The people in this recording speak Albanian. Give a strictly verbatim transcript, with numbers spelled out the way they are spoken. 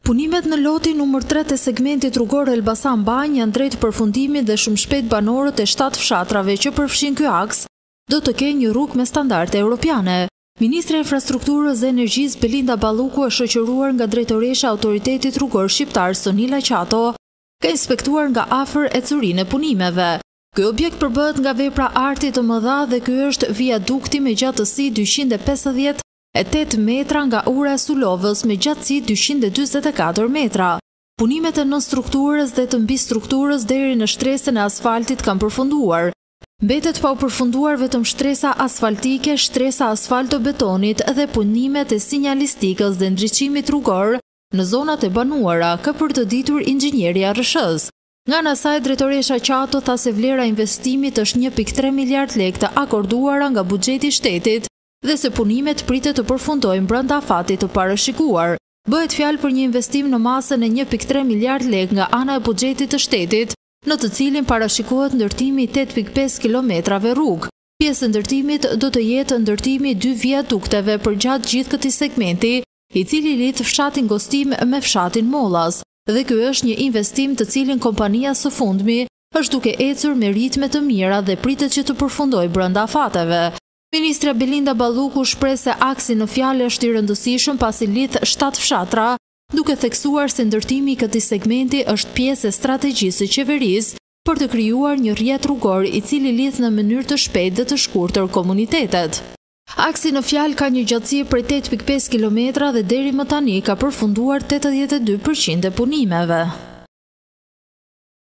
Punimet në lotin numër tre të segmentit rrugor Elbasan-Banj janë drejt përfundimit dhe shumë shpejt banorët e shtatë fshatrave që përfshin ky aks do të kenë një rrugë me standarde europiane. Ministri e Infrastrukturës dhe Energjisë Belinda Balluku është shoqëruar nga drejtoresha e Autoritetit Rrugor Shqiptar Sonila Qato, ka inspektuar nga afër ecurinë e punimeve. Ky objekt përbëhet nga vepra arti të mëdha dhe ky është viadukti me gjatësi dyqind e pesëdhjetë e tetë metra nga ura e Sulovës me gjatësi dyqind e dyzet e katër metra. Punimet e nënstrukturës dhe të mbi strukturës deri në shtresën e asfaltit kanë përfunduar. Mbetet pa u përfunduar vetëm shtresa asfaltike, shtresa asfaltobetonit dhe punimet e sinjalistikës dhe ndriçimit rrugor në zonat e banuara, ka për të ditur inxhinieri R S H-s. Nga ana saj, drejtoresha Qato tha se vlera e investimit është një pikë tre miliard lekë të akorduara nga buxheti i shtetit dhe se punimet pritet të përfundojnë brenda afatit të parashikuar. Bëhet fjalë për një investim në masën e një pikë tre miliard lekë nga ana e buxhetit të shtetit, në të cilin parashikohet ndërtimi i tetë pikë pesë kilometrave rrugë. Pjesë e ndërtimit do të jetë ndërtimi i dy viadukteve përgjatë gjithë këtij segmenti, i cili lidh fshatin Gostim me fshatin Mollas, dhe ky është një investim të cilin kompania së fundmi është duke ecur me ritme të mira dhe pritet që të përfundojë brenda afateve. Ministra Belinda Balluku shpreh se aksi në fjalë është i rëndësishëm pasi lidh shtatë fshatra, duke theksuar se ndërtimi i këtij segmenti është pjesë e strategjisë së qeverisë për të krijuar një rrjet rrugor i cili lidh në mënyrë të shpejtë dhe të shkurtër komunitetet. Aksi në fjalë ka një gjatësi prej tetë pikë pesë kilometra dhe deri më tani ka përfunduar tetëdhjetë e dy përqind e punimeve.